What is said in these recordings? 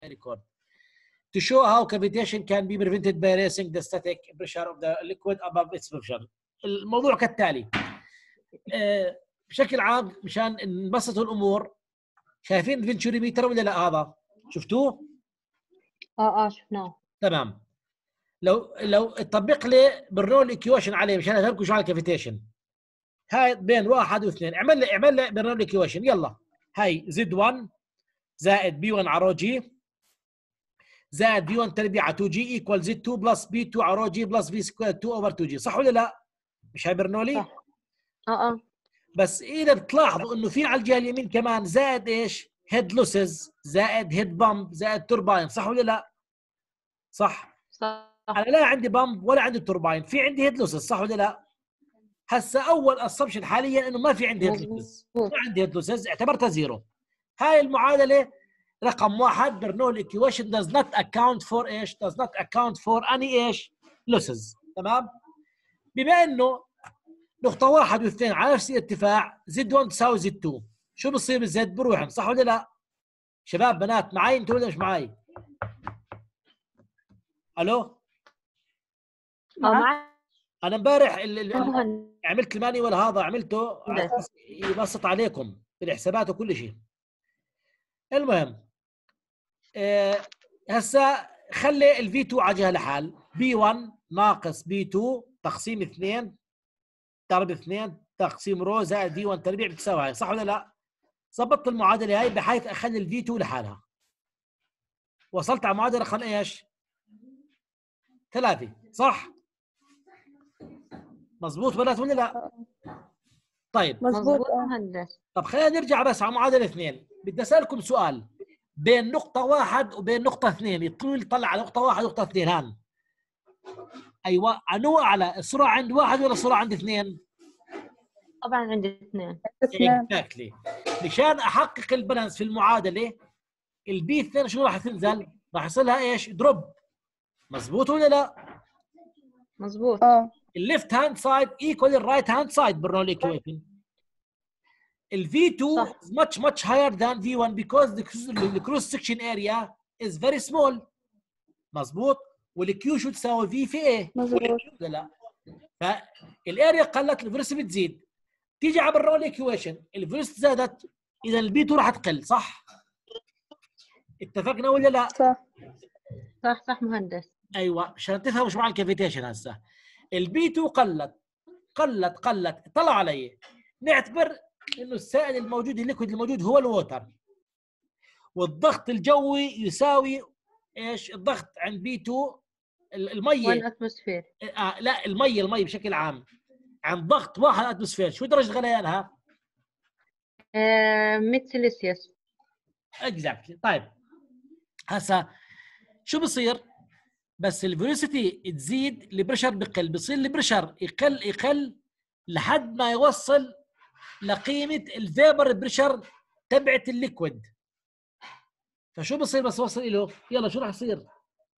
record to show how cavitation can be prevented by raising the static pressure of the liquid above its pressure. الموضوع كالتالي. بشكل عام مشان نبسط الامور، شايفين الفنتوريميتر ولا لا؟ هذا شفتوه؟ شفناه. تمام. لو تطبق لي برنول ايكويشن عليه مشان افهمكم شو على الكافيتيشن. هاي بين 1 و2، اعمل لي برنول ايكويشن. يلا هاي زد 1 زائد بي 1 على رو جي زائد بي 1 تربيع على 2 جي ايكوال زد 2 بلس بي 2 على رو جي بلس في سكوير 2 اوفر 2 جي. صح ولا لا؟ مش هاي برنولي؟ صح. بس اذا بتلاحظوا انه في على الجهه اليمين كمان زائد ايش؟ هيد لوسز زائد هيد بامب زائد تورباين. صح ولا لا؟ صح. انا لا عندي بامب ولا عندي تورباين، في عندي هيد لوسز. صح ولا لا؟ هسه اول اسامبشن حاليا انه ما في عندي هيد لوسز، ما عندي هيد لوسز، اعتبرتها زيرو. هاي المعادله رقم 1 برنول ايكويشن does not account for ايش؟ does not account for any ايش؟ losses. تمام؟ بما انه نقطة 1 و2 على نفس الارتفاع، زد 1 تساوي زد 2، شو بصير بالزد؟ بروحن. صح ولا لا؟ شباب بنات معي انتوا ولا مش معي؟ الو؟ معي. انا امبارح عملت المانيوال هذا عملته يبسط عليكم بالحسابات وكل شيء. المهم هسه خلي الفي 2 على جهه لحال، بي 1 ناقص بي 2 تقسيم 2 ضرب 2 تقسيم رو زائد في 1 تربيع بتساوي هاي. صح ولا لا؟ ظبطت المعادله هاي بحيث اخلي الفي 2 لحالها. وصلت على معادله رقم ايش؟ 3. صح؟ مظبوط بنات ولا لا؟ طيب مظبوط مهندس. طب خلينا نرجع بس على معادله 2. بدي اسالكم سؤال، بين نقطه 1 وبين نقطه 2 الطول طلع على نقطه 1 ونقطه 2 هان. ايوه انو اعلى، السرعه عند 1 ولا السرعه عند 2؟ طبعا عند 2. اكزاكتلي. مشان احقق البالانس في المعادله البي 2 شو راح تنزل؟ راح يصير لها ايش؟ دروب. مظبوط ولا لا؟ مظبوط. الليفت هاند سايد ايكوال الرايت هاند سايد برنول ايكويشن. ال V2 is much higher than V1 because the cross section area is very small. مظبوط. والكيو شو تساوي في A. مظبوط. لا فالاريا قلت الفيلوسيتي بتزيد. تيجي على الرول ايكويشن الفيلوسيتي زادت، اذا البي 2 راح تقل. صح؟ اتفقنا ولا لا؟ صح مهندس. ايوه عشان تفهموا شو معنى الكافيتيشن. هسه البي 2 قلت طلع علي. نعتبر انه السائل الموجود الليكويد الموجود هو الووتر، والضغط الجوي يساوي ايش؟ الضغط عند بي 2 الميه 1 اتموسفير. لا الميه بشكل عام عند ضغط 1 اتموسفير. شو درجه غليانها؟ 100 سلسيوس. اكزاكتلي. طيب هسه شو بصير؟ بس الفيلوسيتي تزيد البريشر بقل، بصير البريشر يقل لحد ما يوصل لقيمه الفيبر بريشر تبعت الليكويد. فشو بصير بس وصل له؟ يلا شو راح يصير؟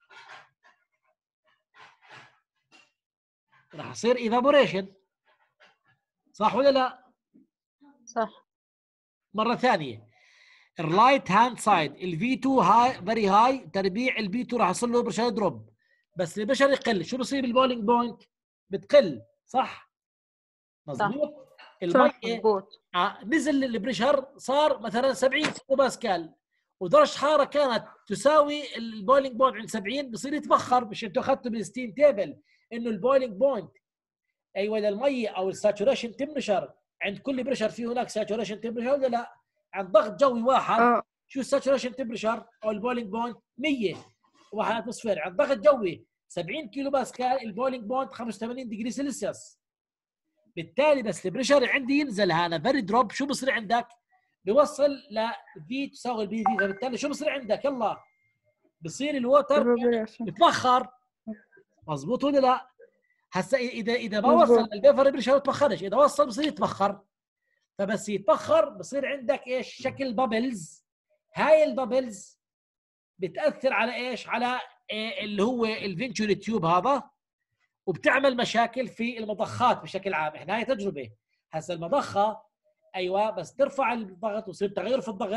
راح يصير ايفابوريشن. صح ولا لا؟ صح. مره ثانيه الرايت هاند سايد الفي 2 هاي فيري هاي تربيع البي 2 راح يصير له بريشر دروب، بس البريشر يقل. شو بصير بالبولينج بوينت؟ بتقل. صح؟ مظبوط. الميه مظبوط. نزل البريشر صار مثلا 70 كيلو باسكال، ودرجه حراره كانت تساوي البويلنج بوينت عند 70، بصير يتبخر. مش انتوا اخذتوا بالستيم تيبل انه البويلنج بوينت ايوه للميه او الساتوريشن تمبرشر عند كل بريشر في هناك ساتوريشن تمبرشر ولا لا؟ عند ضغط جوي واحد شو الساتوريشن تمبرشر او البويلنج بوينت؟ 100 1 اتموسفير. عند ضغط جوي 70 كيلو باسكال البويلنج بوينت 85 ديجري سلسيوس. بالتالي بس البريشر عندي ينزل هنا فيري دروب. شو بصير عندك؟ بيوصل ل في تساوي البي في. فبالتالي شو بصير عندك؟ يلا بصير الووتر يتبخر. مظبوط ولا لا؟ هسه اذا ما وصل البيفر بريشر ما يتبخرش، اذا وصل بصير يتبخر. فبس يتبخر بصير عندك ايش؟ شكل بابلز. هاي البابلز بتاثر على ايش؟ على اللي هو الفنتوري تيوب هذا، وبتعمل مشاكل في المضخات بشكل عام. احنا هاي تجربه. هسه المضخه ايوه بس ترفع الضغط ويصير تغير في الضغط،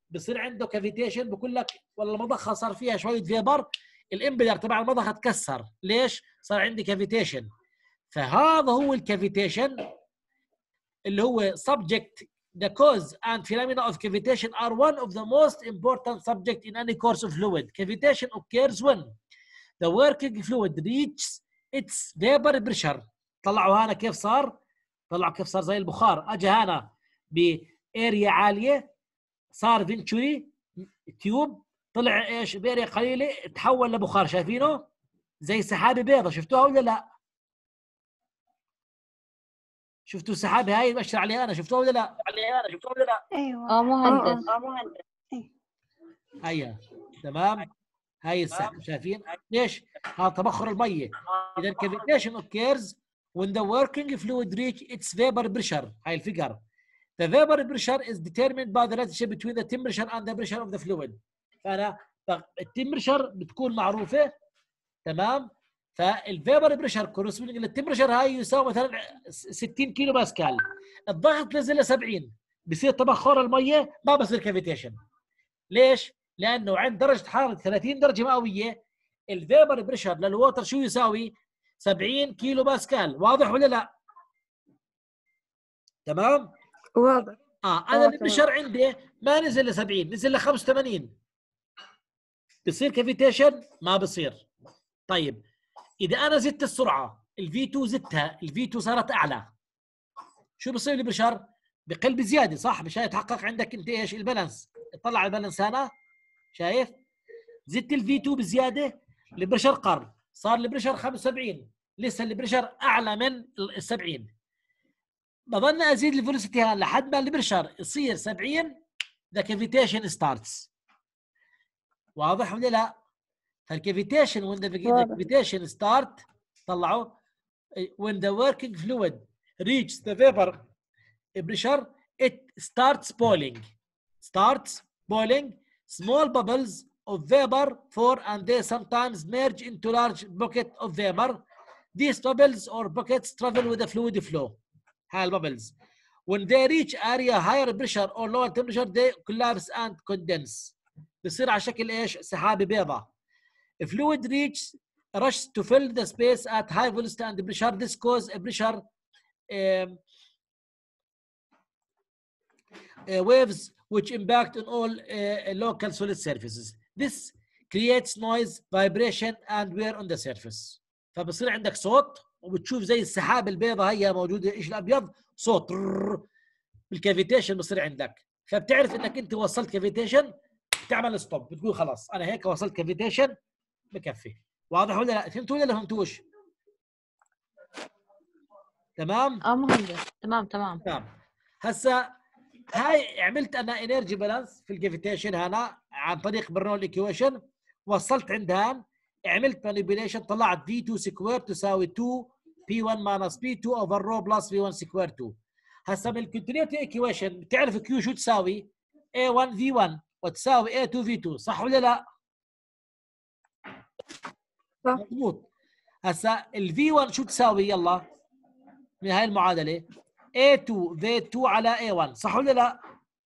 بصير عنده كافيتيشن، بقول لك والله المضخه صار فيها شويه فيبر، الامبلر تبع المضخه تكسر. ليش؟ صار عندي كافيتيشن. فهذا هو الكافيتيشن اللي هو subject. The cause and phenomena of cavitation are one of the most important subject in any course of fluid. Cavitation occurs when the working fluid reaches its vapor pressure. طلعوا هنا كيف صار؟ طلعوا كيف صار زي البخار. اجى هنا باريا عاليه، صار فينتشوري تيوب، طلع ايش باريا قليله تحول لبخار. شايفينه؟ زي سحابه بيضاء. شفتوها ولا لا؟ شفتوا السحابه هاي بشر عليها انا؟ شفتوها ولا لا؟ ايوه مهندس. هيا تمام. هاي السحب شايفين ليش؟ هذا تبخر الميه. اذا cavitation occurs when the working fluid reach its vapor pressure. هاي الفيجر. The vapor pressure is determined by the relationship between the temperature and the pressure of the fluid. فانا التمبرشر بتكون معروفه، تمام؟ فالفيبر بريشر كورسبوندينج للتمبرشر هاي يساوي مثلا 60 كيلو باسكال. الضغط نزل ل 70، بصير تبخر الميه، ما بصير كافيتيشن. ليش؟ لانه عند درجه حراره 30 درجه مئويه الفيبر بريشر للووتر شو يساوي؟ 70 كيلو باسكال. واضح ولا لا؟ تمام؟ واضح. انا البريشر عندي ما نزل ل 70، نزل ل 85. بصير كافيتيشن؟ ما بصير. طيب اذا انا زدت السرعه الفي 2 زدتها، الفي 2 صارت اعلى، شو بصير البريشر؟ بقل بزياده، صح؟ مشان يتحقق عندك انت ايش؟ البالانس. اطلع على البالانس هنا، شايف؟ زدت الفي 2 بزياده، البريشر قر، صار البريشر 75، لسه البريشر اعلى من ال 70. بضلني ازيد الفيلوسيتي هان لحد ما البريشر يصير 70، ذا كافيتيشن ستارتس. واضح ولا لا؟ فالكافيتيشن when the cavitation start، طلعوا when the working fluid reaches the vapor pressure it starts boiling. Small bubbles of vapor form and they sometimes merge into large bucket of vapor. These bubbles or buckets travel with the fluid flow. هاي البابلز when they reach area higher pressure or lower temperature they collapse and condense. بصير على شكل ايش؟ سحابه بيضاء. Fluid rushes to fill the space at high velocity and pressure. This causes a pressure waves which impact on all local solid surfaces. This creates noise, vibration and wear on the surface. فبصير عندك صوت وبتشوف زي السحاب البيضاء هي موجوده، ايش الابيض؟ صوت بالكافيتيشن بصير عندك. فبتعرف انك انت وصلت كافيتيشن، بتعمل ستوب، بتقول خلاص انا هيك وصلت كافيتيشن بكفي. واضح ولا لا؟ فهمتوا ولا ما فهمتوش؟ تمام؟ مهندس. تمام. هسا هاي عملت انا انرجي بالانس في الكافيتيشن هنا عن طريق برنول ايكويشن، وصلت عندها، عملت مانيبيوليشن، طلعت في 2 سكوير تساوي 2 بي 1 ماينس بي 2 اوفر رو بلس في 1 سكوير 2. هسا من الكونتينيوتي ايكويشن بتعرف كيو شو تساوي؟ A1 V1 وتساوي A2 V2، صح ولا لا؟ مضبوط. هسا ال V1 شو تساوي؟ يلا من هاي المعادله A2 V2 على A1، صح ولا لا؟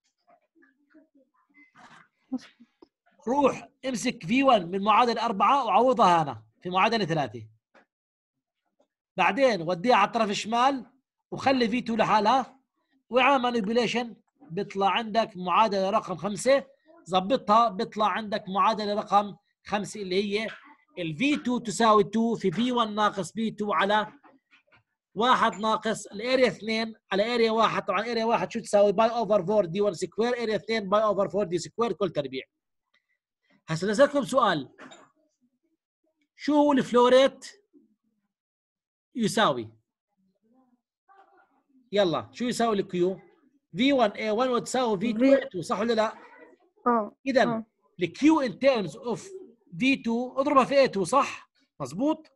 روح امسك V1 من معادله 4 وعوضها هنا في معادله 3، بعدين وديها على الطرف الشمال وخلي V2 لحالها واعمل مانيبيوليشن، بيطلع عندك معادله رقم 5، ظبطها بيطلع عندك معادله رقم 5 اللي هي ال V2 تساوي 2 في V1 ناقص B2 على 1 ناقص الاريا 2 على اريا 1. طبعا اريا 1 شو تساوي؟ باي اوفر 4 دي 1 سكوير، اريا 2 باي اوفر 4 دي سكوير كل تربيع. هسه نسألكم سؤال، شو هو الفلوريت يساوي؟ يلا شو يساوي الكيو؟ V1 A1 وتساوي V2 A2، صح ولا لا؟ اذا الكيو ان تيرمز اوف V2 اضربها في A2، صح؟ مضبوط؟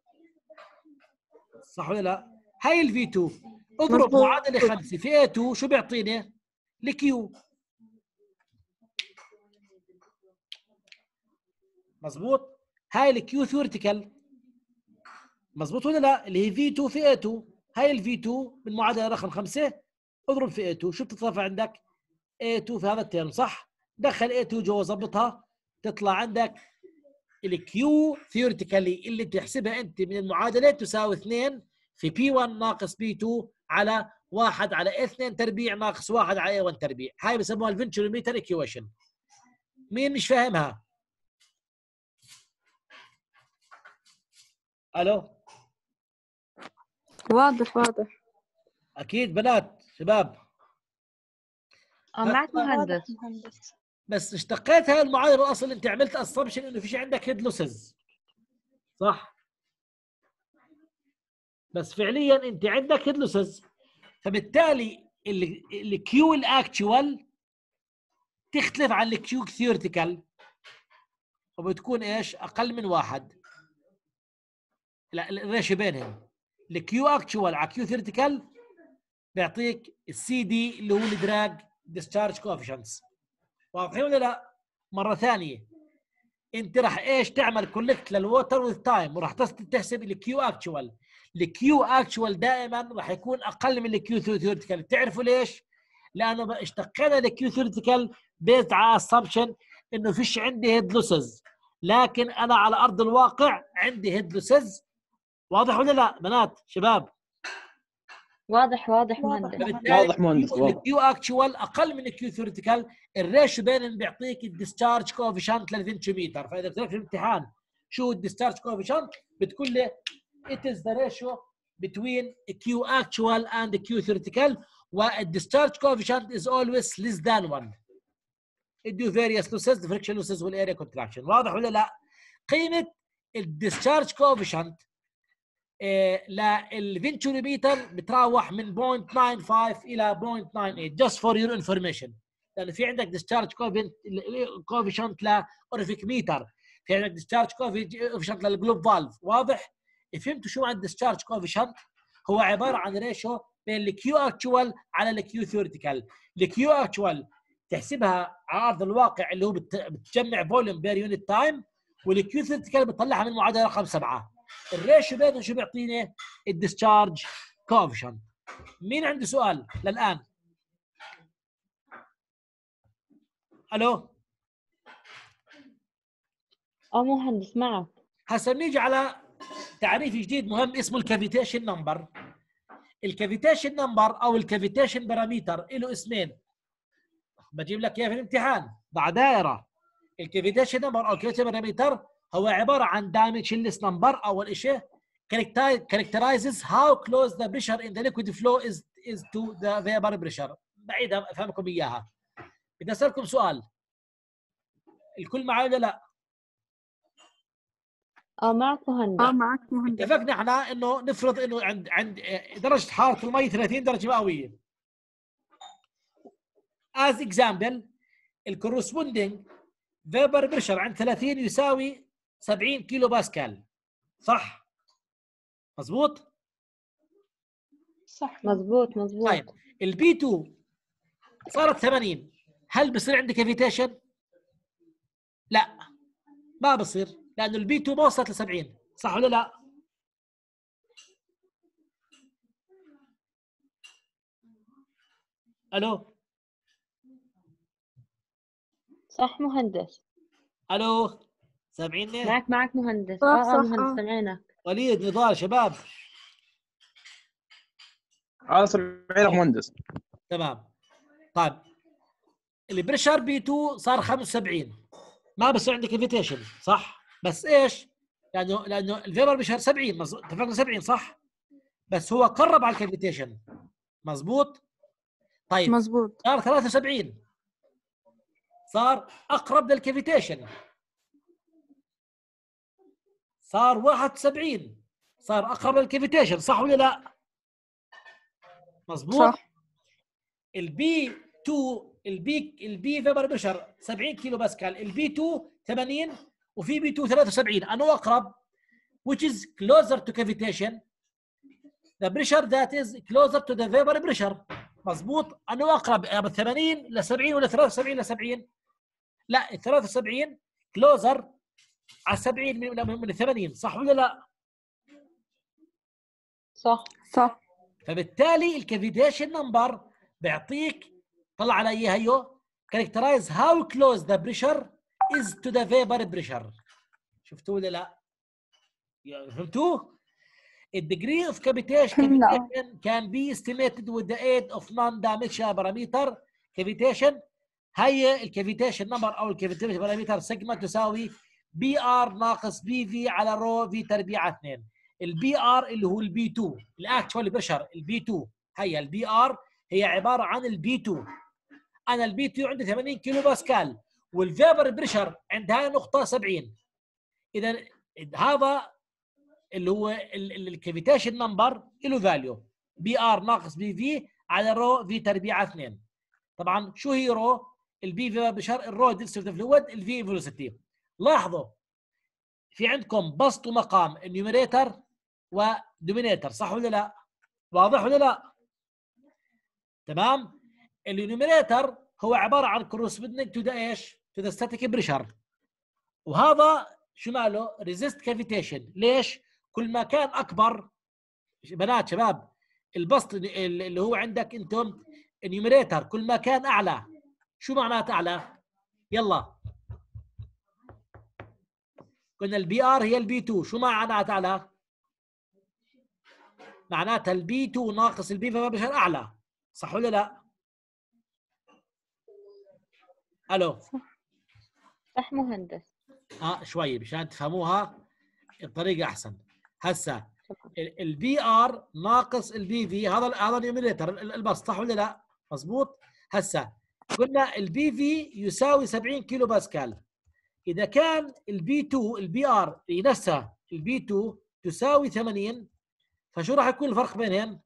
صح ولا لا؟ هاي ال V2 اضرب معادله 5 في A2 شو بيعطيني؟ الكيو. مضبوط؟ هاي الكيو ثيوريتيكال، مضبوط ولا لا؟ اللي هي V2 في A2. هاي ال V2 من معادله رقم 5 اضرب في A2 شو بتترفع عندك؟ A2 في هذا الترم، صح؟ دخل A2 جوا ظبطها، تطلع عندك الكيو ثيوريتيكالي اللي بتحسبها انت من المعادله تساوي 2 في P1 ناقص P2 على 1 على A2 تربيع ناقص 1 على A1 تربيع. هاي بسموها الفنتشروميتر ايكويشن. مين مش فاهمها؟ الو؟ واضح واضح. اكيد بنات شباب. معك مهندس. بس اشتقيت هاي المعادله الاصل انت عملت اسامبشن انه فيش عندك هيد لوسز صح؟ بس فعليا انت عندك هيد لوسز، فبالتالي الكيو الاكتوال تختلف عن الكيو ثيوريتيكال وبتكون ايش؟ اقل من 1. لا الريشيو بينهم الكيو اكتوال على كيو ثيوريتيكال بيعطيك السي دي اللي هو الدراج ديسشارج كوفيشنتس. واضحين ولا لا؟ مره ثانيه انت راح ايش تعمل كولكت للووتر وذ تايم وراح تحسب الكيو اكتوال. الكيو اكتوال دائما راح يكون اقل من الكيو ثيوريتيكال. تعرفوا ليش؟ لانه اشتقينا الكيو ثيوريتيكال بيزد على اسامبشن انه فيش عندي هيد لوسز، لكن انا على ارض الواقع عندي هيد لوسز. واضح ولا لا بنات شباب؟ واضح مهندس. واضح مهندس. الكيو اكتوال اقل من الكيو ثيوريتيكال، الريشيو بينهم بيعطيك الديسشارج كوفيشنت للفنتشوميتر. فاذا قلت لك في الامتحان شو الديسشارج كوفيشنت بتقول لي it is the ratio between Q actual and Q theoretical والdischarge coefficient is always less than 1. ادوا various losses the friction losses والarea contraction. واضح ولا لا؟ قيمة الdischarge coefficient للفنتشوريميتر بتراوح من 0.95 إلى 0.98 just for your information. لأنه في عندك discharge coefficient لأورفيك ميتر، في عندك discharge coefficient للجلوب فالف. واضح؟ فهمتوا شو عند discharge coefficient؟ هو عبارة عن ريشو بين الكيو اكتوال على الكيو ثيوريتيكال. الكيو اكتوال تحسبها على ارض الواقع اللي هو بتجمع فوليوم بير يونت تايم، والكيو ثيوريتيكال بتطلعها من معادله رقم 7. الريشيو بينهم شو بيعطيني؟ الديسشارج كوفيشنت. مين عنده سؤال للان؟ الو؟ مهندس معك. هسه بنيجي على تعريف جديد مهم اسمه الكافيتيشن نمبر. الكافيتيشن نمبر او الكافيتيشن باراميتر له اسمين، بجيب لك اياه في الامتحان ضع دائره. الكافيتيشن نمبر او الكافيتيشن باراميتر هو عباره عن دايمنشنلس نمبر. اول شيء characterizes how close the pressure in the liquid flow is to the vapor pressure. بعيدها افهمكم اياها. بدي اسالكم سؤال، الكل معي ولا لا؟ معك مهندس. معك مهندس. اتفقنا احنا انه نفرض انه عند درجه حراره المي 30 درجه مئويه. as example الكورسبوندينج فيبر بريشر عند 30 يساوي 70 كيلو باسكال. صح؟ مظبوط؟ صح مظبوط. طيب البي 2 صارت 80، هل بصير عندي كافيتيشن؟ لا ما بصير، لانه البي 2 ما وصلت ل 70. صح ولا لا؟ الو؟ صح مهندس. الو؟ سامعيني؟ معك مهندس. مهندس سامعينك. وليد نضال شباب. سامعينك مهندس. تمام. طيب البريشر بي 2 صار 75، ما بصير عندك كافيتيشن صح؟ بس ايش؟ لانه الفيبر بريشر 70 اتفقنا 70 صح؟ بس هو قرب على الكافيتيشن. مظبوط؟ طيب مظبوط. صار 73، صار اقرب للكافيتيشن. صار 71، صار اقرب للكافيتيشن. صح ولا لا؟ مظبوط. صح. البي 2 البي فيبر بريشر 70 كيلو باسكال، البي 2 80 وفي بي 2 73. انه اقرب which is closer to cavitation the pressure that is closer to the vapor pressure. مظبوط. انه اقرب 80 ل 70 ولا 73 ل 70؟ لا 73 closer على 70 من 80. صح ولا لا؟ صح. فبالتالي الكافيتيشن نمبر بيعطيك، طلع على اياها characterize how close the pressure is to the vapor pressure. شفتوه ولا لا؟ فهمتوه؟ The degree of cavitation can be estimated with the aid of non-dimensional parameter cavitation. هي الكافيتيشن نمبر او الكافيتيشن بارامتر سيجما تساوي بي ار ناقص بي في على رو في تربيع 2. البي ار اللي هو البي 2 الاكشوال بريشر البي 2 هي البي ار هي عباره عن البي 2. انا البي 2 عندي 80 كيلو باسكال والفيبر بريشر عند هاي النقطه 70. اذا هذا اللي هو الكافيتيشن نمبر له فاليو بي ار ناقص بي في على رو في تربيع 2. طبعا شو هي رو؟ البي في بشر الرو دينسيتي فلويد الفي فيلوسيتي. لاحظوا في عندكم بسط ومقام النيوميريتر ودومينيتر صح ولا لا؟ واضح ولا لا؟ تمام؟ النيوميريتر هو عباره عن كورسبوندينج تو ذا ايش؟ تو ذا ستاتيك بريشر. وهذا شو ماله؟ ريزيست كافيتيشن. ليش؟ كل ما كان اكبر بنات شباب البسط اللي هو عندك انتم النيوميريتر كل ما كان اعلى. شو معناته اعلى؟ يلا قلنا البي ار هي البي 2. شو معناته اعلى؟ معناتها البي 2 ناقص البي فبشر اعلى صح ولا لا؟ الو صح مهندس. شوي مشان تفهموها الطريقه احسن. هسه البي ار ناقص البي في هذا النيوميريتر البسط صح ولا لا؟ مضبوط. هسه قلنا البي في يساوي 70 كيلو باسكال. اذا كان البي 2 البي ار نفسها البي 2 تساوي 80 فشو راح يكون الفرق بينهم؟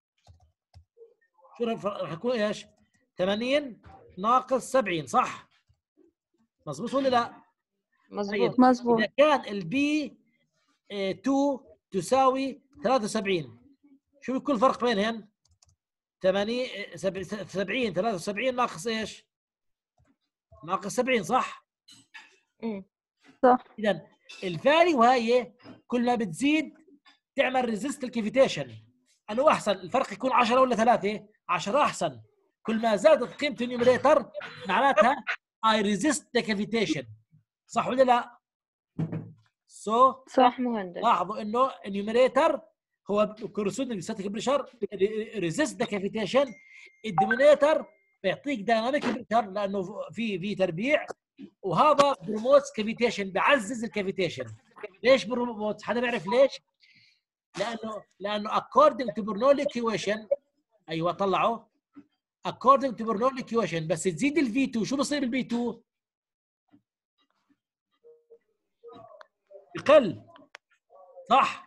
شو راح يكون ايش؟ 80 ناقص 70 صح؟ مضبوط ولا لا؟ مضبوط. مظبوط. اذا كان البي 2 تساوي 73 شو بيكون الفرق بينهم؟ 70 73 ناقص ايش؟ ناقص 70 صح؟ صح. اذا الفاليو هاي كل ما بتزيد تعمل ريزيست الكافيتيشن. انه احسن الفرق يكون 10 ولا 3؟ 10 احسن. كل ما زادت قيمه النيوميريتر معناتها اي ريزيست ذا كافيتيشن صح ولا لا؟ صح مهندس. لاحظوا انه النيوميريتر هو كورسبوندينج ستاتيك بريشر ريزيست ذا كافيتيشن. الدومينيتر بيعطيك دايناميك بريشر لانه في تربيع وهذا بروموتس كافيتيشن بيعزز الكافيتيشن. ليش بروموتس؟ حدا بيعرف ليش؟ لانه according to Bernoulli equation ايوه طلعوا according to Bernoulli equation بس تزيد الفي 2 شو بصير بالفي 2؟ بقل صح؟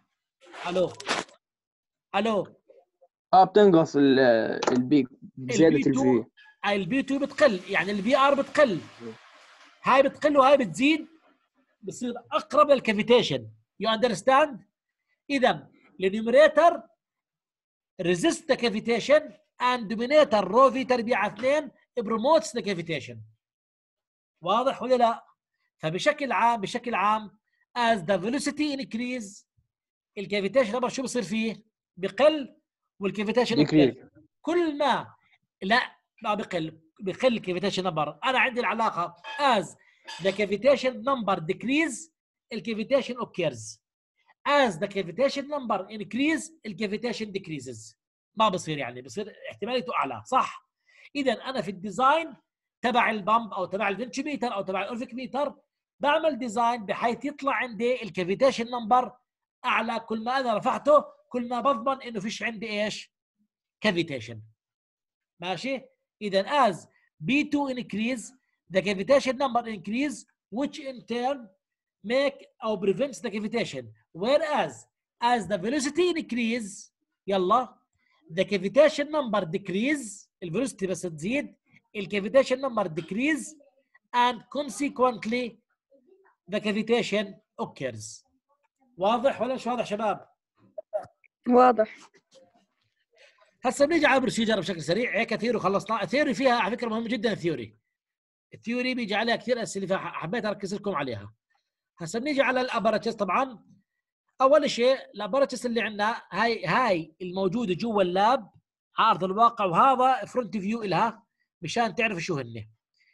الو بتنقص البيك بزياده الفي. البي 2 بتقل يعني البي ار بتقل. هاي بتقل وهاي بتزيد بصير اقرب للكافيتيشن. يو اندرستاند؟ اذا النيوميريتر resist the cavitation and denominator رو في تربيع 2 promotes the cavitation. واضح ولا لا؟ فبشكل عام as the velocity increase الكافيتيشن نمبر شو بصير فيه؟ بقل والكافيتيشن بقل. كل ما ما بقل الكافيتيشن نمبر. انا عندي العلاقه as the cavitation number decrease الكافيتيشن occurs. as the cavitation number increase الكافيتيشن decreases. ما بصير يعني بصير احتماليته اعلى صح؟ اذا انا في الديزاين تبع البامب او تبع الفنتشوميتر او تبع الاورفيك ميتر بعمل ديزاين بحيث يطلع عندي الكافيتيشن نمبر اعلى. كل ما انا رفعته كل ما بضمن انه فيش عندي ايش؟ كافيتيشن. ماشي؟ اذا as B2 increase the cavitation number increase which in turn make or prevents the cavitation. Whereas as the velocity increase يلا the cavitation number decrease الفيلوسيتي بس تزيد الكافيتيشن نمبر decrease and consequently the cavitation occurs. واضح ولا مش واضح شباب؟ واضح. هسه بنيجي على البروسيجر بشكل سريع هيك. ثيوري خلصنا. الثيوري فيها على فكره مهم جدا. الثيوري بيجي عليها كثير اسئله فحبيت اركز لكم عليها. هسه بنيجي على الاباراتشز. طبعا اول شيء الاباراتشز اللي عندنا هاي الموجوده جوا اللاب على ارض الواقع وهذا فرونت فيو لها مشان تعرفوا شو هن.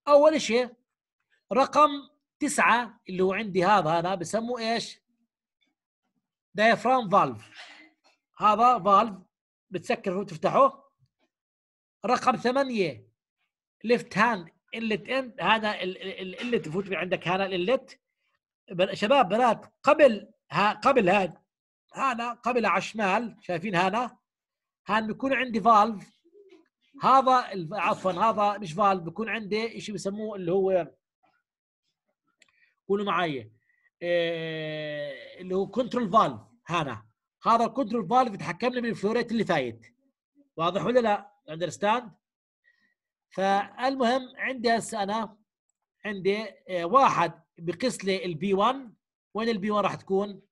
اول شيء رقم 9 اللي هو عندي هذا انا بسموه ايش؟ دايفرام فالف. هذا فالف بتسكر وتفتحه. رقم 8 ليفت هاند انلت اند، هذا الانلت بفوت من عندك، هذا الانلت. شباب بنات قبل هذا قبل على الشمال شايفين هذا بيكون عندي فالف. هذا عفوا هذا مش فالف، بيكون عندي شيء بسموه اللي هو، قولوا معي، اللي هو كنترول فالف. هذا الكنترول فالف بيتحكم لي بالفلوريت اللي فايت. واضح ولا لا؟ اندرستاند؟ فالمهم عندي هسه انا عندي واحد بقيس لي البي 1. وين البي 1 راح تكون؟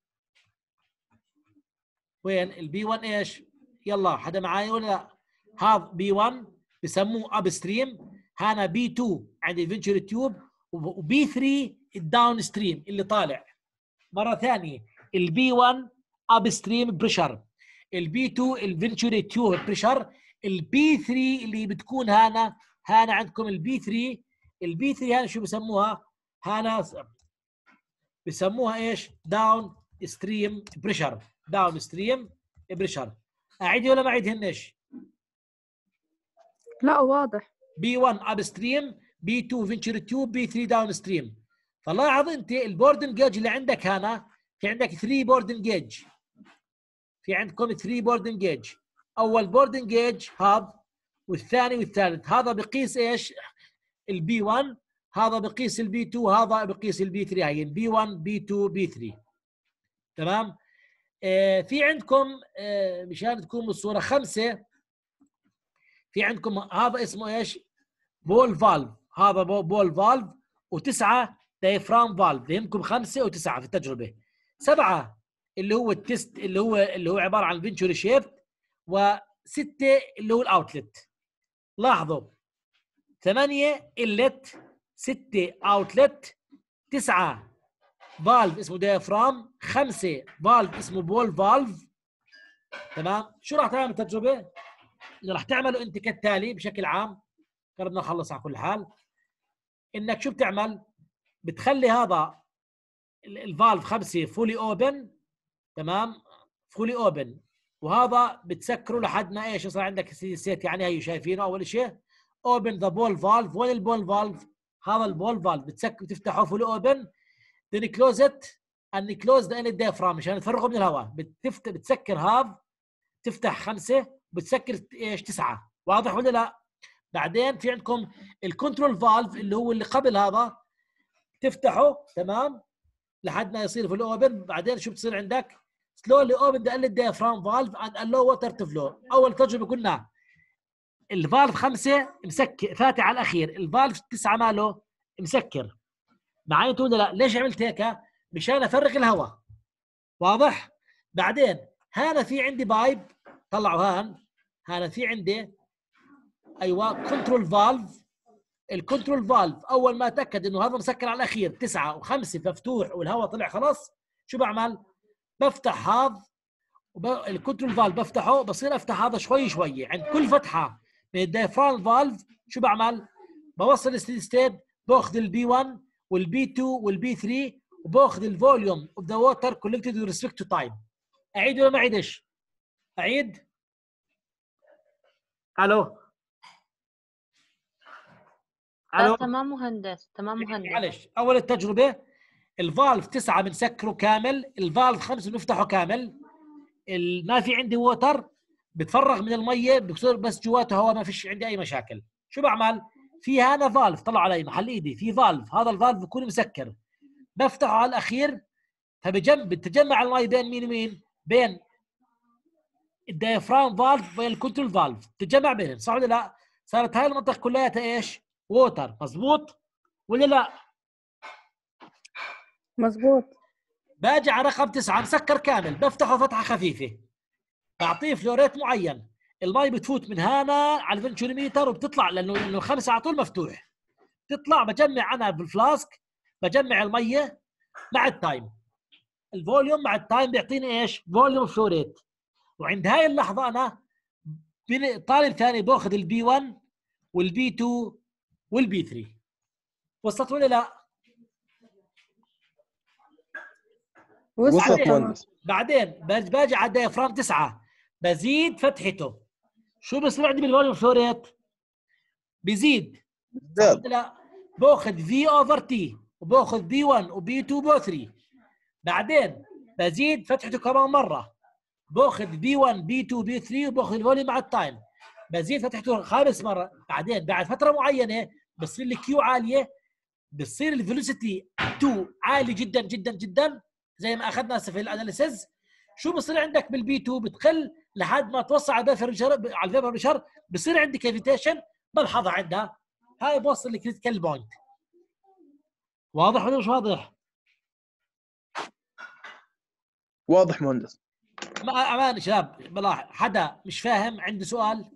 وين البي 1 ايش؟ يلا حدا معي ولا لا؟ هذا بي 1 بسموه اب ستريم، هنا بي 2 عند الفنتشر تيوب، وبي 3 الداون ستريم اللي طالع. مره ثانيه البي 1 اب ستريم بريشر، البي 2 الفنتشر تيوب بريشر، البي 3 اللي بتكون هنا عندكم البي 3 هنا شو بسموها؟ هنا بسموها ايش؟ داون ستريم بريشر. داون ستريم بريشر. اعيد ولا ما اعيدهنش؟ لا واضح. بي 1 اب ستريم، بي 2 فينتشر تيوب، بي 3 داون ستريم. فلاحظ انت البوردن جيج اللي عندك هنا، في عندك 3 بوردن جيج. في عندكم 3 بوردن جيج. اول بوردن جيج هذا، والثاني والثالث. هذا بقيس ايش؟ البي 1، هذا بقيس البي 2، هذا بقيس البي 3. هاي بي 1 بي 2 بي 3. تمام؟ في عندكم مشان تكون بالصوره 5، في عندكم هذا اسمه ايش؟ بول فالف. هذا بول فالف. و9 دايفرام فالف. فهمكم 5 و9 في التجربه. 7 اللي هو التست اللي هو عباره عن فينتشر شيفت. و6 اللي هو الاوتلت. لاحظوا 8 انلت، 6 اوتلت، 9 فالف اسمه دايفرام، 5 فالف اسمه بول فالف. تمام؟ شو راح تعمل التجربه؟ اللي راح تعمله انت كالتالي بشكل عام، قربنا نخلص على كل حال. انك شو بتعمل؟ بتخلي هذا الفالف 5 فولي اوبن. تمام؟ فولي اوبن. وهذا بتسكره لحد ما ايش يصير عندك سيت. يعني هي شايفينه اول شيء اوبن ذا بول فالف. وين البول فالف؟ هذا البول فالف بتسكر، بتفتحه فولي اوبن، then close it and close the inlet diaphragm مشان تفرغه من الهواء. بتسكر هذا، تفتح 5 بتسكر ايش 9. واضح ولا لا؟ بعدين في عندكم الكنترول فالف اللي هو اللي قبل هذا، تفتحه تمام لحد ما يصير في الاوبن. بعدين شو بتصير عندك؟ slowly open the inlet diaphragm valve and allow water to flow. اول تجربه قلنا الفالف 5 مسكر فاتح على الاخير، الفالف 9 ماله مسكر. معي ولا لا؟ ليش عملت هيك؟ مشان افرغ الهواء. واضح؟ بعدين هنا في عندي بايب، طلعوا هنا في عندي ايوه كنترول فالف. الكنترول فالف اول ما اتاكد انه هذا مسكر على الاخير 9 و5 مفتوح والهواء طلع خلاص، شو بعمل؟ بفتح هذا الكنترول فالف، بفتحه، بصير افتح هذا شوي شوي. عند كل فتحه من الدايفرام فالف شو بعمل؟ بوصل الستيدي ستيت، باخذ البي 1 والبي 2 والبي 3، وباخذ الفوليوم اوف ذا ووتر كولكتد وذ ريسبكت تو تايم. اعيد ولا ما اعيدش؟ اعيد؟ الو الو تمام مهندس، تمام مهندس. معلش، اول التجربه الفالف 9 بنسكره كامل، الفالف 5 بنفتحه كامل. ما في عندي ووتر، بتفرغ من الميه، بصير بس جواته هواء، ما فيش عندي اي مشاكل. شو بعمل؟ في هنا فالف طلع علي محل ايدي، في فالف، هذا الفالف بيكون مسكر، بفتحه على الاخير، بتجمع المي بين مين ومين؟ بين الدايفرام فالف وبين الكنترول فالف، تتجمع بينهم. صح ولا لا؟ صارت هاي المنطقه كلها ايش؟ ووتر. مزبوط ولا لا؟ مزبوط. باجي على رقم 9 مسكر كامل، بفتحه فتحه خفيفه، بعطيه فلوريت معين، المي بتفوت من هنا على الفنتشوريميتر وبتطلع، لانه 5 على طول مفتوح، تطلع. بجمع انا بالفلاسك، بجمع الميه مع التايم، الفوليوم مع التايم بيعطيني ايش؟ فوليوم فلوريت. وعند هاي اللحظه انا طالب ثاني باخذ البي 1 والبي 2 والبي 3. وصلت ولا لا؟ وصلت مهندس. بعدين باجي على الدايفرام 9 بزيد فتحته، شو بصير عندي بالفوليوم فلو ريت؟ بيزيد. لا باخذ في اوفر تي وباخذ بي 1 وبي 2 وبي 3. بعدين بزيد فتحته كمان مره، باخذ بي 1 بي 2 بي 3 وباخذ الفوليوم مع التايم، بزيد فتحته 5 مرات. بعدين بعد فتره معينه بصير الكيو عاليه، بصير الفيلوسيتي 2 عالي جدا جدا جدا زي ما اخذنا في الاناليسيز. شو بصير عندك بالبي 2؟ بتقل لحد ما توصل على الفيبر بريشر، بصير عندي كافيتيشن بلحظها عندها، هاي بوصل لكريتيكال بوينت. واضح ولا مش واضح؟ واضح مهندس. ما امان شباب، بلاحظ حدا مش فاهم عنده سؤال؟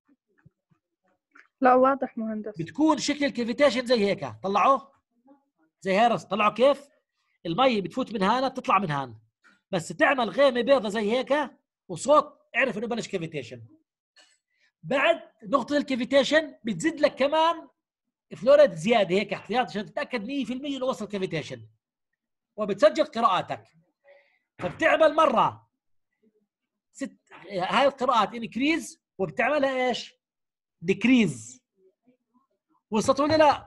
لا واضح مهندس. بتكون شكل الكافيتيشن زي هيك، طلعوه زي هرس، طلعوا كيف؟ المي بتفوت من هنا بتطلع من هنا، بس تعمل غيمه بيضة زي هيك وصوت، اعرف انه بلش كافيتيشن. بعد نقطه الكافيتيشن بتزيد لك كمان فلوريد زياده هيك احتياط عشان تتاكد 100% انه وصل كافيتيشن، وبتسجل قراءاتك. فبتعمل مره هاي القراءات انكريز، وبتعملها ايش؟ ديكريز. وصلت ولا لا؟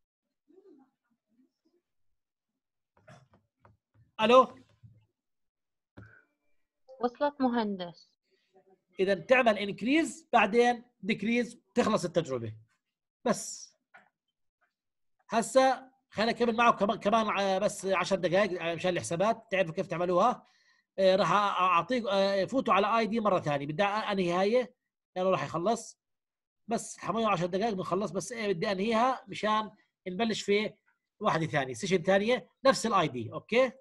الو وصلت مهندس. اذا تعمل انكريز بعدين ديكريز، تخلص التجربه. بس هسه خليني اكمل معكم كمان بس 10 دقائق مشان الحسابات تعرفوا كيف تعملوها. راح اعطيك فوتوا على اي دي مره ثانيه، بدي انهي هاي لانه راح يخلص، بس 10 دقائق بنخلص. بس بدي انهيها مشان نبلش في واحده ثانيه، سيشن ثانيه نفس الاي دي. اوكي